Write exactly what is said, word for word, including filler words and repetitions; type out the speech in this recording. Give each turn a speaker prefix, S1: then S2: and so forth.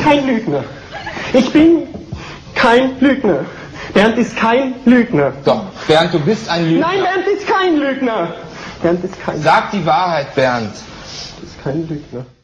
S1: kein Lügner. Ich bin kein Lügner. Bernd ist kein Lügner.
S2: Doch, Bernd, du bist ein Lügner.
S1: Nein, Bernd ist kein Lügner. Bernd ist kein
S2: Sag die Wahrheit, Bernd.
S1: Bernd ist kein Lügner.